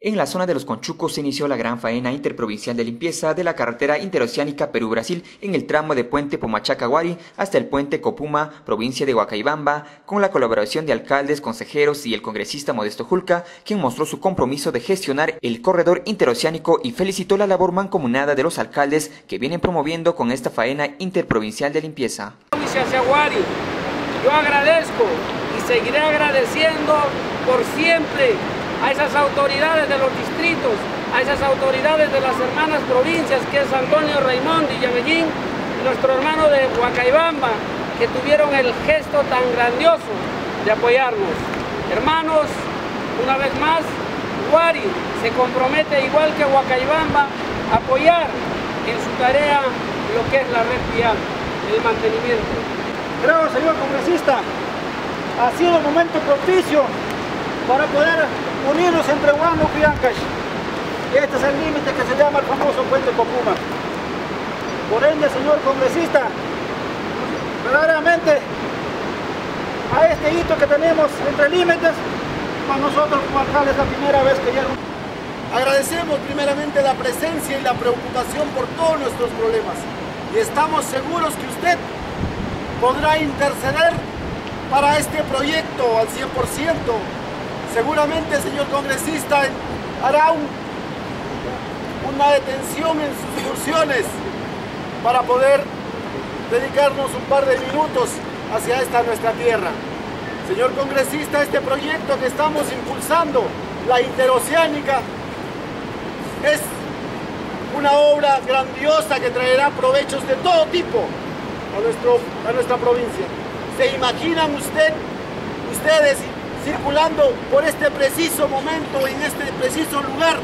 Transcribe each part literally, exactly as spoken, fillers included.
En la zona de Los Conchucos se inició la gran faena interprovincial de limpieza de la carretera interoceánica Perú-Brasil en el tramo de Puente Pumachaca-Huari hasta el Puente Copuma, provincia de Huacaybamba, con la colaboración de alcaldes, consejeros y el congresista Modesto Julca, quien mostró su compromiso de gestionar el corredor interoceánico y felicitó la labor mancomunada de los alcaldes que vienen promoviendo con esta faena interprovincial de limpieza. Hacia Huari, yo agradezco y seguiré agradeciendo por siempre a esas autoridades de los distritos, a esas autoridades de las hermanas provincias, que es Antonio Raimondi y Yamellín, y nuestro hermano de Huacaybamba, que tuvieron el gesto tan grandioso de apoyarnos. Hermanos, una vez más, Huari se compromete, igual que Huacaybamba, a apoyar en su tarea lo que es la red vial, el mantenimiento. Creo, señor congresista, ha sido un momento propicio para poder unirnos entre Huánuco y Ancash. Este es el límite que se llama el famoso Puente Copuma. Por ende, señor congresista, verdaderamente a este hito que tenemos entre límites, para nosotros como alcaldes es la primera vez que llego. Agradecemos primeramente la presencia y la preocupación por todos nuestros problemas y estamos seguros que usted podrá interceder para este proyecto al cien por ciento. Seguramente, señor congresista, hará un, una detención en sus funciones para poder dedicarnos un par de minutos hacia esta nuestra tierra. Señor congresista, este proyecto que estamos impulsando, la interoceánica, es una obra grandiosa que traerá provechos de todo tipo a, nuestro, a nuestra provincia. ¿Se imaginan usted, ustedes circulando por este preciso momento, en este preciso lugar,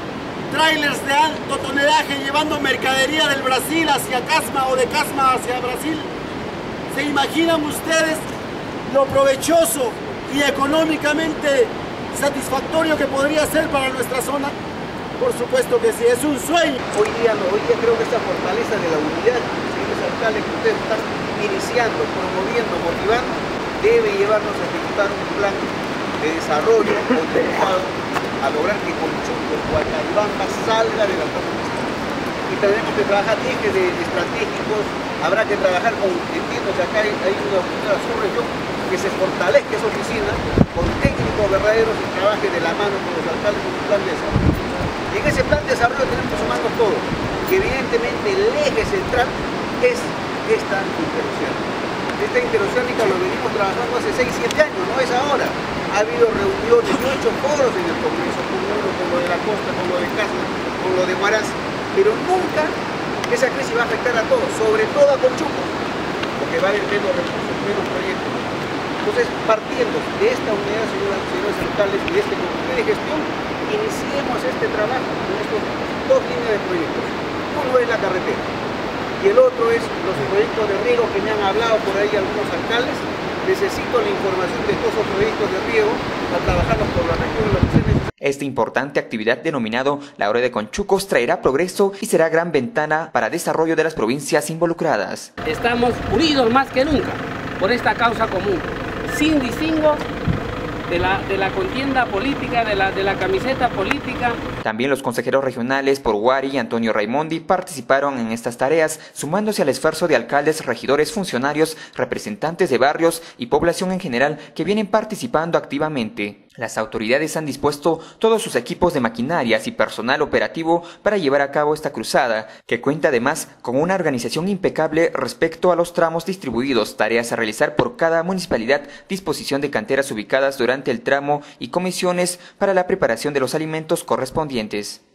trailers de alto tonelaje llevando mercadería del Brasil hacia Casma o de Casma hacia Brasil? ¿Se imaginan ustedes lo provechoso y económicamente satisfactorio que podría ser para nuestra zona? Por supuesto que sí, es un sueño. Hoy día, no, hoy día creo que esta fortaleza de la unidad, señores alcaldes, que ustedes están iniciando, promoviendo, motivando, debe llevarnos a ejecutar un plan de desarrollo orientado a lograr que Conchucos, Huacaybamba salga de la zona. Y tenemos que trabajar ejes de, de estratégicos, habrá que trabajar con, entiendo que acá hay, hay una, una subregión que se fortalezca esa oficina con técnicos verdaderos y trabaje de la mano con los alcaldes en un plan de desarrollo. Y en ese plan de desarrollo tenemos que sumarnos todos, que evidentemente el eje central es esta interoceánica. Esta interoceánica lo venimos trabajando hace seis siete años, no es ahora. Ha habido reuniones, yo he hecho foros en el Congreso, con uno, con lo de la costa, con lo de Casma, con lo de Huaraz, pero nunca esa crisis va a afectar a todos, sobre todo a Conchucos, porque va a haber menos recursos, menos proyectos. Entonces, partiendo de esta unidad, señoras, señores alcaldes, y de este comité de gestión, iniciemos este trabajo con estos dos líneas de proyectos. Uno es la carretera y el otro es los proyectos de riego que me han hablado por ahí algunos alcaldes. Necesito la información de todos esos proyectos de riego para trabajarlos por la región de los Lucenes. Esta importante actividad denominado La Hora de Conchucos traerá progreso y será gran ventana para desarrollo de las provincias involucradas. Estamos unidos más que nunca por esta causa común, sin distingo de la, de la contienda política, de la, de la camiseta política. También los consejeros regionales por Huari y Antonio Raimondi participaron en estas tareas, sumándose al esfuerzo de alcaldes, regidores, funcionarios, representantes de barrios y población en general que vienen participando activamente. Las autoridades han dispuesto todos sus equipos de maquinarias y personal operativo para llevar a cabo esta cruzada, que cuenta además con una organización impecable respecto a los tramos distribuidos, tareas a realizar por cada municipalidad, disposición de canteras ubicadas durante el tramo y comisiones para la preparación de los alimentos correspondientes.